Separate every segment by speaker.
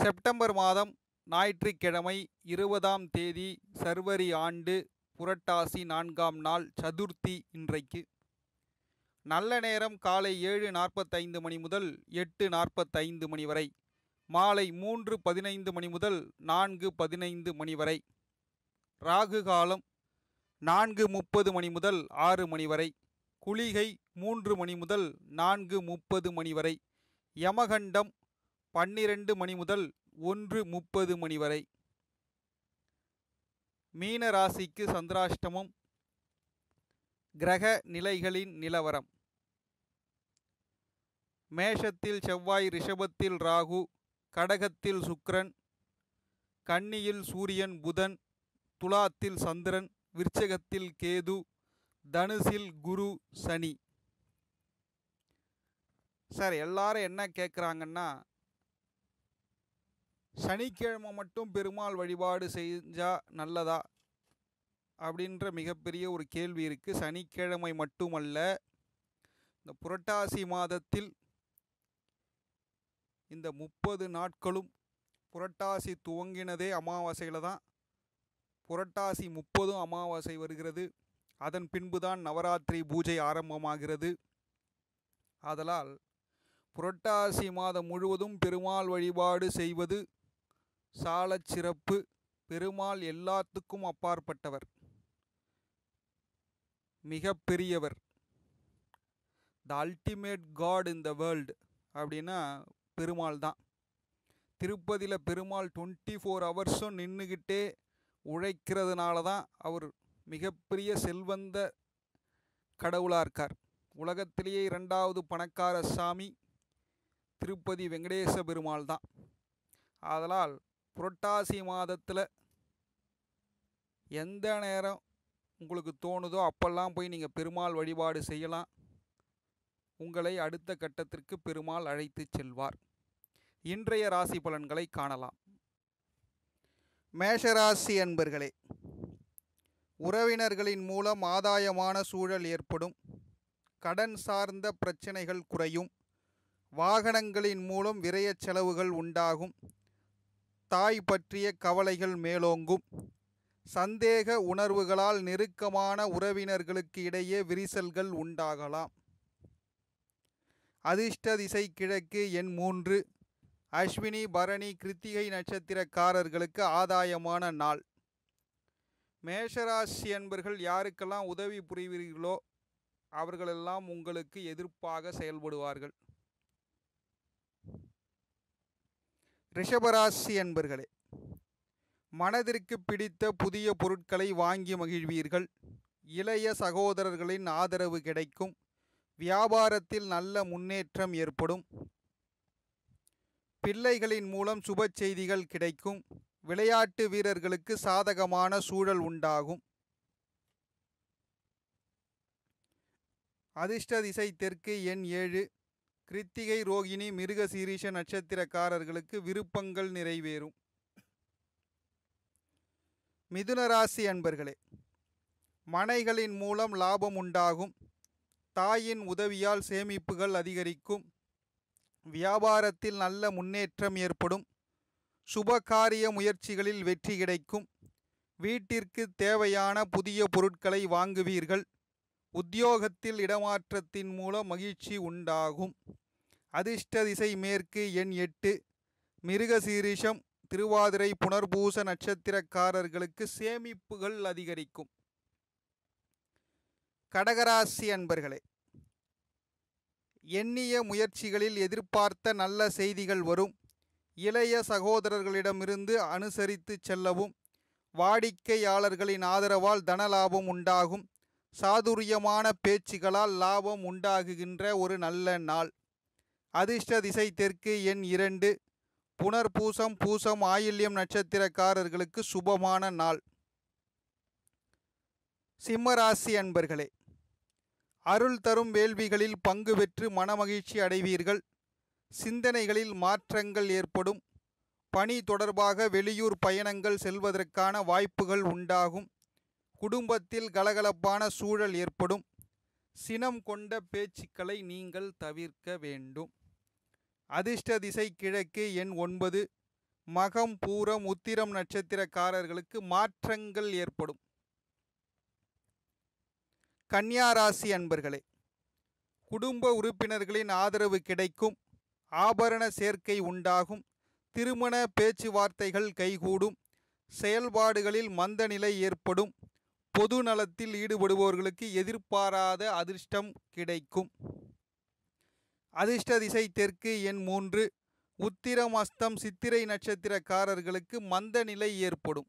Speaker 1: September மாதம் ஞாயிற்றுக்கிழமை 20ஆம் தேதி சர்வரி ஆண்டு புரட்டாசி 4ஆம் நாள் சதுர்த்தி. இன்றைக்கு நல்ல நேரம் காலை 7:45 மணி முதல் 8:45 மணி வரை, மாலை 3:15 மணி முதல் 4:15 மணி வரை. ராகு காலம் 4:30 மணி முதல் 6 மணி வரை. குளிகை 3 மணி முதல் 4:30 மணி வரை. யமகண்டம் 12 மணி முதல் 1:30 மணி வரை. மீன ராசிக்கு சந்திராஷ்டமம். கிரக நிலைகளின் நிலவரம்: மேஷத்தில் செவ்வாய், ரிஷபத்தில் ராகு, கடகத்தில் சுக்கிரன், கன்னியில் சூரியன் புதன், துலாத்தில் சந்திரன், விருச்சகத்தில் கேது, தனுசில் குரு சனி. சார், எல்லாரும் என்ன கேட்குறாங்கன்னா, சனிக்கிழமை மட்டும் பெருமாள் வழிபாடு செஞ்சா நல்லதா அப்படின்ற மிகப்பெரிய ஒரு கேள்வி இருக்குது. சனிக்கிழமை மட்டுமல்ல, இந்த புரட்டாசி மாதத்தில் இந்த 30 நாட்களும், புரட்டாசி துவங்கினதே அமாவாசையில் தான். புரட்டாசி 30 அமாவாசை வருகிறது. அதன் பின்புதான் நவராத்திரி பூஜை ஆரம்பமாகிறது. ஆதலால் புரட்டாசி மாதம் முழுவதும் பெருமாள் வழிபாடு செய்வது சாலச் சிறப்பு. பெருமாள் எல்லாத்துக்கும் அப்பாற்பட்டவர், மிக பெரியவர். The ultimate god in the world அப்படின்னா பெருமாள் தான். திருப்பதியில் பெருமாள் 24 ஹவர்ஸும் நின்றுக்கிட்டே உழைக்கிறதுனால தான் அவர் மிகப்பெரிய செல்வந்த கடவுளாக இருக்கார். உலகத்திலேயே 2வது பணக்கார சாமி திருப்பதி வெங்கடேச பெருமாள் தான். ஆதலால் புரட்டாசி மாதத்தில் எந்த நேரம் உங்களுக்கு தோணுதோ அப்பெல்லாம் போய் நீங்கள் பெருமாள் வழிபாடு செய்யலாம். உங்களை அடுத்த கட்டத்திற்கு பெருமாள் அழைத்து செல்வார். இன்றைய ராசி பலன்களை காணலாம். மேஷராசி அன்பர்களே, உறவினர்களின் மூலம் ஆதாயமான சூழல் ஏற்படும். கடன் சார்ந்த பிரச்சனைகள் குறையும். வாகனங்களின் மூலம் விரய செலவுகள் உண்டாகும். தாய் பற்றிய கவலைகள் மேலோங்கும். சந்தேக உணர்வுகளால் நெருக்கமான உறவினர்களுக்கு இடையே விரிசல்கள் உண்டாகலாம். அதிர்ஷ்ட திசை கிழக்கு, எண் 3. அஸ்வினி, பரணி, கிருத்திகை நட்சத்திரக்காரர்களுக்கு ஆதாயமான நாள். மேஷராசி அன்பர்கள் யாருக்கெல்லாம் உதவி புரிவீர்களோ அவர்களெல்லாம் உங்களுக்கு எதிர்ப்பாக செயல்படுவார்கள். ரிஷபராசி அன்பர்களே, மனதிற்கு பிடித்த புதிய பொருட்களை வாங்கி மகிழ்வீர்கள். இளைய சகோதரர்களின் ஆதரவு கிடைக்கும். வியாபாரத்தில் நல்ல முன்னேற்றம் ஏற்படும். பிள்ளைகளின் மூலம் சுப செய்திகள் கிடைக்கும். விளையாட்டு வீரர்களுக்கு சாதகமான சூழல் உண்டாகும். அதிர்ஷ்ட திசை தெற்கு, எண் 7. கிருத்திகை, ரோகிணி, மிருகசீரிஷ நட்சத்திரக்காரர்களுக்கு விருப்பங்கள் நிறைவேறும். மிதுனராசி அன்பர்களே, மனைகளின் மூலம் லாபம் உண்டாகும். தாயின் உதவியால் சேமிப்புகள் அதிகரிக்கும். வியாபாரத்தில் நல்ல முன்னேற்றம் ஏற்படும். சுபகாரிய முயற்சிகளில் வெற்றி கிடைக்கும். வீட்டிற்கு தேவையான புதிய பொருட்களை வாங்குவீர்கள். உத்தியோகத்தில் இடமாற்றத்தின் மூலம் மகிழ்ச்சி உண்டாகும். அதிர்ஷ்ட திசை மேற்கு, எண் 8. மிருகசீரிஷம், திருவாதிரை, புனர்பூச நட்சத்திரக்காரர்களுக்கு சேமிப்புகள் அதிகரிக்கும். கடகராசி அன்பர்களே, எண்ணிய முயற்சிகளில் எதிர்பார்த்த நல்ல செய்திகள் வரும். இளைய சகோதரர்களிடமிருந்து அனுசரித்து செல்லவும். வாடிக்கையாளர்களின் ஆதரவால் தனலாபம் உண்டாகும். சாதுரியமான பேச்சுகளால் லாபம் உண்டாகுகின்ற ஒரு நல்ல நாள். அதிர்ஷ்ட திசை தெற்கு, எண் 2. புனர்பூசம், பூசம், ஆயில்யம் நட்சத்திரக்காரர்களுக்கு சுபமான நாள். சிம்மராசி அன்பர்களே, அருள் தரும் வேள்விகளில் பங்கு பெற்று மனமகிழ்ச்சி அடைவீர்கள். சிந்தனைகளில் மாற்றங்கள் ஏற்படும். பணி தொடர்பாக வெளியூர் பயணங்கள் செல்வதற்கான வாய்ப்புகள் உண்டாகும். குடும்பத்தில் கலகலப்பான சூழல் ஏற்படும். சினம் கொண்ட பேச்சுக்களை நீங்கள் தவிர்க்க வேண்டும். அதிர்ஷ்ட திசை கிழக்கு, எண் 9. மகம் பூரம் உத்திரம் நட்சத்திரக்காரர்களுக்கு மாற்றங்கள் ஏற்படும். கன்னியா ராசி அன்பர்களே, குடும்ப உறுப்பினர்களின் ஆதரவு கிடைக்கும். ஆபரண சேர்க்கை உண்டாகும். திருமண பேச்சுவார்த்தைகள் கைகூடும். செயல்பாடுகளில் மந்த நிலை ஏற்படும். பொது நலத்தில் ஈடுபடுபவர்களுக்கு எதிர்பாராத அதிர்ஷ்டம் கிடைக்கும். அதிர்ஷ்ட திசை தெற்கு, எண் 3. உத்திரம் அஸ்தம் சித்திரை நட்சத்திரக்காரர்களுக்கு மந்த நிலை ஏற்படும்.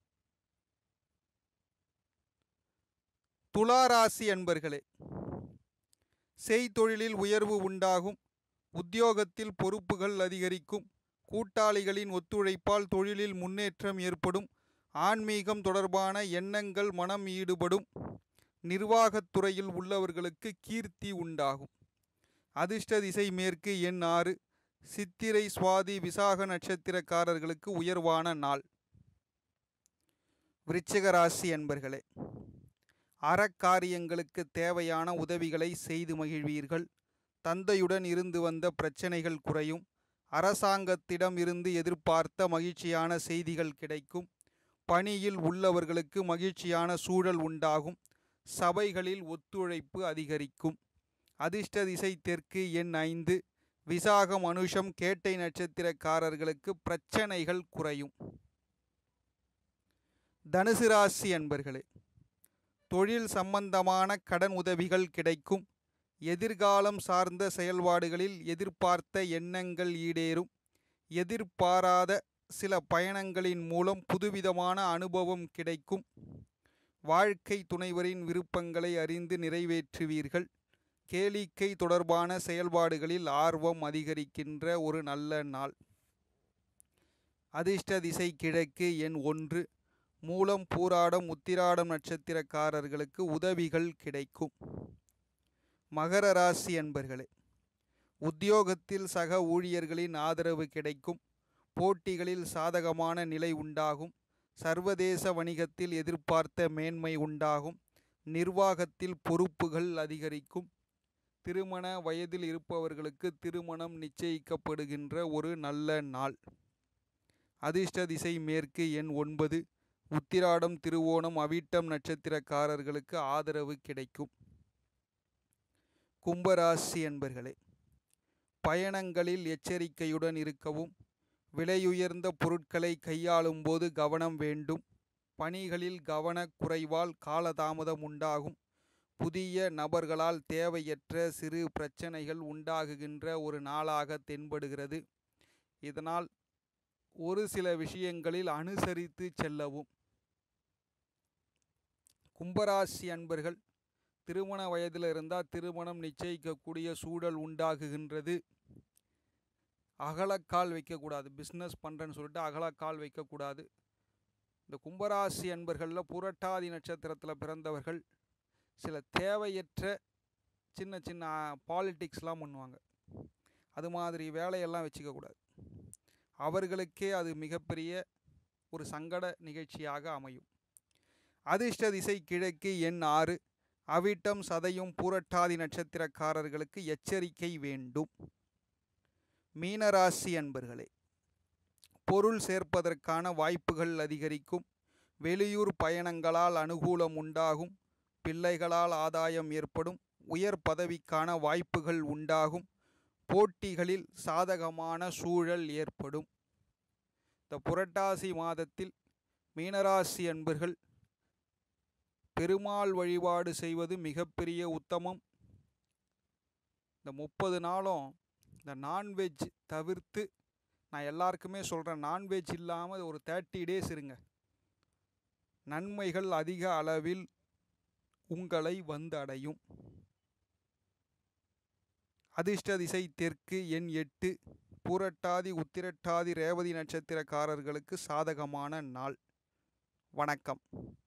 Speaker 1: துலா ராசி அன்பர்களே, செய்தொழிலில் உயர்வு உண்டாகும். உத்தியோகத்தில் பொறுப்புகள் அதிகரிக்கும். கூட்டாளிகளின் ஒத்துழைப்பால் தொழிலில் முன்னேற்றம் ஏற்படும். ஆன்மீகம் தொடர்பான எண்ணங்கள் மனம் ஈடுபடும். நிர்வாகத்துறையில் உள்ளவர்களுக்கு கீர்த்தி உண்டாகும். அதிர்ஷ்ட திசை மேற்கு, எண் 6. சித்திரை சுவாதி விசாக நட்சத்திரக்காரர்களுக்கு உயர்வான நாள். விருச்சிக ராசி அன்பர்களே, அறக்காரியங்களுக்கு தேவையான உதவிகளை செய்து மகிழ்வீர்கள். தந்தையுடன் இருந்து வந்த பிரச்சனைகள் குறையும். அரசாங்கத்திடம் இருந்து எதிர்பார்த்த மகிழ்ச்சியான செய்திகள் கிடைக்கும். பணியில் உள்ளவர்களுக்கு மகிழ்ச்சியான சூழல் உண்டாகும். சபைகளில் ஒத்துழைப்பு அதிகரிக்கும். அதிர்ஷ்ட திசை தெற்கு, எண் 5. விசாகம் அனுஷம் கேட்டை நட்சத்திரக்காரர்களுக்கு பிரச்சனைகள் குறையும். தனுசு ராசி அன்பர்களே, தொழில் சம்பந்தமான கடன் உதவிகள் கிடைக்கும். எதிர்காலம் சார்ந்த செயல்பாடுகளில் எதிர்பார்த்த எண்ணங்கள் ஈடேறும். எதிர்பாராத சில பயணங்களின் மூலம் புதுவிதமான அனுபவம் கிடைக்கும். வாழ்க்கை துணைவரின் விருப்பங்களை அறிந்து நிறைவேற்றுவீர்கள். கேளிக்கை தொடர்பான செயல்பாடுகளில் ஆர்வம் அதிகரிக்கின்ற ஒரு நல்ல நாள். அதிர்ஷ்ட திசை கிழக்கு, எண் 1. மூலம் பூராடம் உத்திராடம் நட்சத்திரக்காரர்களுக்கு உதவிகள் கிடைக்கும். மகர ராசி அன்பர்களே, உத்தியோகத்தில் சக ஊழியர்களின் ஆதரவு கிடைக்கும். போட்டிகளில் சாதகமான நிலை உண்டாகும். சர்வதேச வணிகத்தில் எதிர்பார்த்த மேன்மை உண்டாகும். நிர்வாகத்தில் பொறுப்புகள் அதிகரிக்கும். திருமண வயதில் இருப்பவர்களுக்கு திருமணம் நிச்சயிக்கப்படுகின்ற ஒரு நல்ல நாள். அதிர்ஷ்ட திசை மேற்கு, எண் 9. உத்திராடம் திருவோணம் அவிட்டம் நட்சத்திரக்காரர்களுக்கு ஆதரவு கிடைக்கும். கும்பராசி அன்பர்களே, பயணங்களில் எச்சரிக்கையுடன் இருக்கவும். விலையுயர்ந்த பொருட்களை கையாளும் போது கவனம் வேண்டும். பணிகளில் கவனக்குறைவால் காலதாமதம் உண்டாகும். புதிய நபர்களால் தேவையற்ற சிறு பிரச்சனைகள் உண்டாகுகின்ற ஒரு நாளாக தென்படுகிறது. இதனால் ஒரு சில விஷயங்களில் அனுசரித்து செல்லவும். கும்பராசி அன்பர்கள், திருமண வயதில் இருந்தால் திருமணம் நிச்சயிக்கக்கூடிய சூழல் உண்டாகுகின்றது. அகலக்கால் வைக்கக்கூடாது. பிஸ்னஸ் பண்ணுறேன்னு சொல்லிட்டு அகலக்கால் வைக்கக்கூடாது. இந்த கும்பராசி அன்பர்களில் புரட்டாதி நட்சத்திரத்தில் பிறந்தவர்கள் சில தேவையற்ற சின்ன சின்ன பாலிடிக்ஸ்லாம் பண்ணுவாங்க. அது மாதிரி வேலையெல்லாம் வச்சுக்கக்கூடாது. அவர்களுக்கே அது மிகப்பெரிய ஒரு சங்கட நிகழ்ச்சியாக அமையும். அதிர்ஷ்ட திசை கிழக்கு, எண் 6. அவிட்டம் சதயம் பூரட்டாதி நட்சத்திரக்காரர்களுக்கு எச்சரிக்கை வேண்டும். மீனராசி அன்பர்களே, பொருள் சேர்ப்பதற்கான வாய்ப்புகள் அதிகரிக்கும். வெளியூர் பயணங்களால் அனுகூலம் உண்டாகும். பிள்ளைகளால் ஆதாயம் ஏற்படும். உயர் பதவிக்கான வாய்ப்புகள் உண்டாகும். போட்டிகளில் சாதகமான சூழல் ஏற்படும். இந்த புரட்டாசி மாதத்தில் மீனராசி அன்பர்கள் பெருமாள் வழிபாடு செய்வது மிகப்பெரிய உத்தமம். இந்த 30 நாளும் இந்த நான்வெஜ் தவிர்த்து, நான் எல்லாருக்குமே சொல்கிறேன், நான்வெஜ் இல்லாமல் ஒரு 30 days இருங்க. நன்மைகள் அதிக அளவில் உங்களை வந்தடையும். அதிர்ஷ்ட திசை தெற்கு, எண் 8. பூரட்டாதி உத்திரட்டாதி ரேவதி நட்சத்திரக்காரர்களுக்கு சாதகமான நாள். வணக்கம்.